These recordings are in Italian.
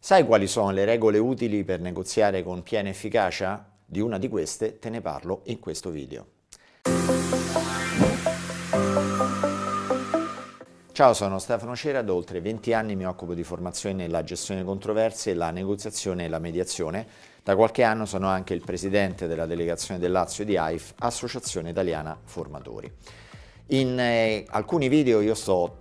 Sai quali sono le regole utili per negoziare con piena efficacia? Di una di queste te ne parlo in questo video. Ciao, sono Stefano Cera, da oltre 20 anni mi occupo di formazione nella gestione controversie, la negoziazione e la mediazione. Da qualche anno sono anche il presidente della delegazione del Lazio di AIF, Associazione Italiana Formatori. In alcuni video io sto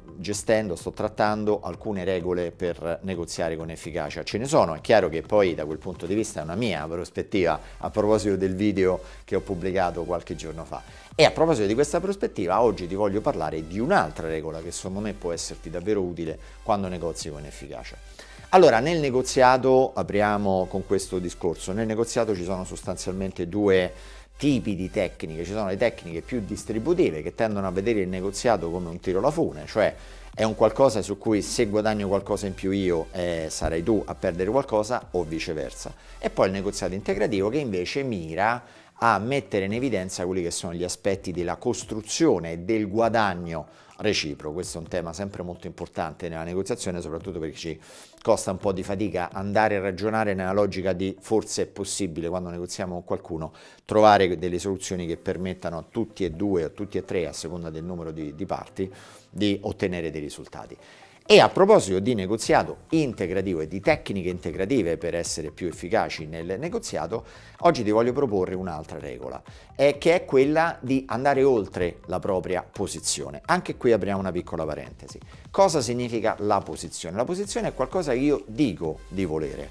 trattando alcune regole per negoziare con efficacia. Ce ne sono, è chiaro che poi da quel punto di vista è una mia prospettiva a proposito del video che ho pubblicato qualche giorno fa. E a proposito di questa prospettiva, oggi ti voglio parlare di un'altra regola che secondo me può esserti davvero utile quando negozi con efficacia. Allora, nel negoziato, apriamo con questo discorso, nel negoziato ci sono sostanzialmente due tipi di tecniche. Ci sono le tecniche più distributive che tendono a vedere il negoziato come un tiro alla fune, cioè è un qualcosa su cui se guadagno qualcosa in più io sarai tu a perdere qualcosa o viceversa. E poi il negoziato integrativo che invece mira a mettere in evidenza quelli che sono gli aspetti della costruzione e del guadagno reciproco. Questo è un tema sempre molto importante nella negoziazione, soprattutto perché ci costa un po' di fatica andare a ragionare nella logica di forse è possibile, quando negoziamo con qualcuno, trovare delle soluzioni che permettano a tutti e due o a tutti e tre, a seconda del numero di parti, di ottenere dei risultati. E a proposito di negoziato integrativo e di tecniche integrative per essere più efficaci nel negoziato, oggi ti voglio proporre un'altra regola, che è quella di andare oltre la propria posizione. Anche qui apriamo una piccola parentesi. Cosa significa la posizione? La posizione è qualcosa che io dico di volere.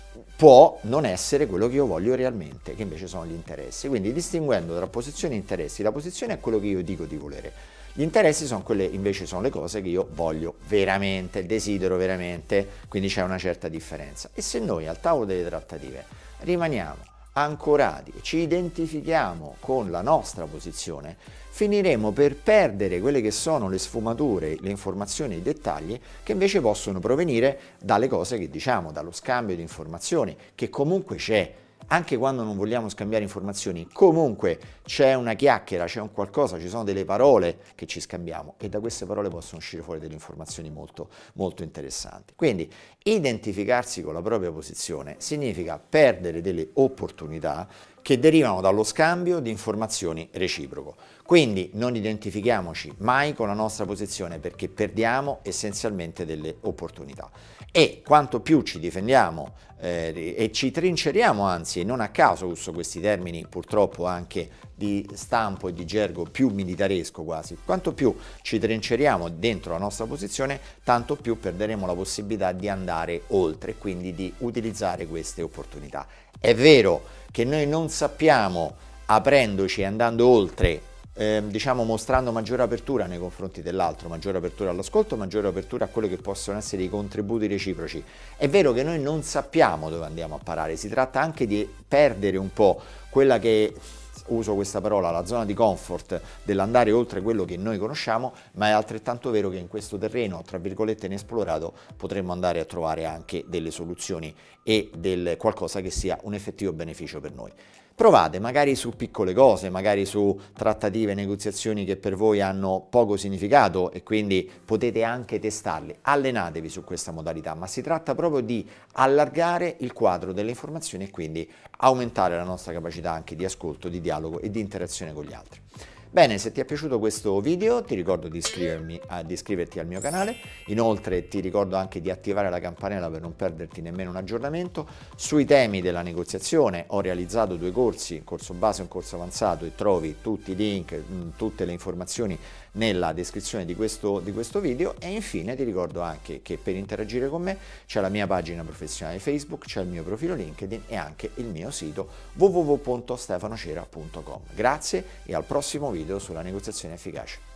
Può non essere quello che io voglio realmente, che invece sono gli interessi. Quindi distinguendo tra posizione e interessi, la posizione è quello che io dico di volere. Gli interessi sono quelle invece sono le cose che io voglio veramente, desidero veramente, quindi c'è una certa differenza. E se noi al tavolo delle trattative rimaniamo ancorati, ci identifichiamo con la nostra posizione, finiremo per perdere quelle che sono le sfumature, le informazioni, i dettagli che invece possono provenire dalle cose che diciamo, dallo scambio di informazioni, che comunque c'è. Anche quando non vogliamo scambiare informazioni, comunque c'è una chiacchiera, c'è un qualcosa, ci sono delle parole che ci scambiamo e da queste parole possono uscire fuori delle informazioni molto, molto interessanti. Quindi identificarsi con la propria posizione significa perdere delle opportunità che derivano dallo scambio di informazioni reciproco. Quindi non identifichiamoci mai con la nostra posizione perché perdiamo essenzialmente delle opportunità. E quanto più ci difendiamo e ci trinceriamo, anzi, e non a caso uso questi termini purtroppo anche di stampo e di gergo più militaresco quasi, quanto più ci trinceriamo dentro la nostra posizione, tanto più perderemo la possibilità di andare oltre, quindi di utilizzare queste opportunità. È vero che noi non sappiamo, aprendoci e andando oltre, diciamo mostrando maggiore apertura nei confronti dell'altro, maggiore apertura all'ascolto, maggiore apertura a quello che possono essere i contributi reciproci. È vero che noi non sappiamo dove andiamo a parare, si tratta anche di perdere un po' quella che, uso questa parola, la zona di comfort dell'andare oltre quello che noi conosciamo, ma è altrettanto vero che in questo terreno, tra virgolette, inesplorato, potremmo andare a trovare anche delle soluzioni e qualcosa che sia un effettivo beneficio per noi. Provate magari su piccole cose, magari su trattative, negoziazioni che per voi hanno poco significato e quindi potete anche testarle. Allenatevi su questa modalità, ma si tratta proprio di allargare il quadro delle informazioni e quindi aumentare la nostra capacità anche di ascolto, di dialogo e di interazione con gli altri. Bene, se ti è piaciuto questo video ti ricordo di iscriverti al mio canale, inoltre ti ricordo anche di attivare la campanella per non perderti nemmeno un aggiornamento. Sui temi della negoziazione ho realizzato due corsi, un corso base e un corso avanzato, e trovi tutti i link, tutte le informazioni nella descrizione di questo video. E infine ti ricordo anche che per interagire con me c'è la mia pagina professionale Facebook, c'è il mio profilo LinkedIn e anche il mio sito www.stefanocera.com. Grazie e al prossimo video sulla negoziazione efficace.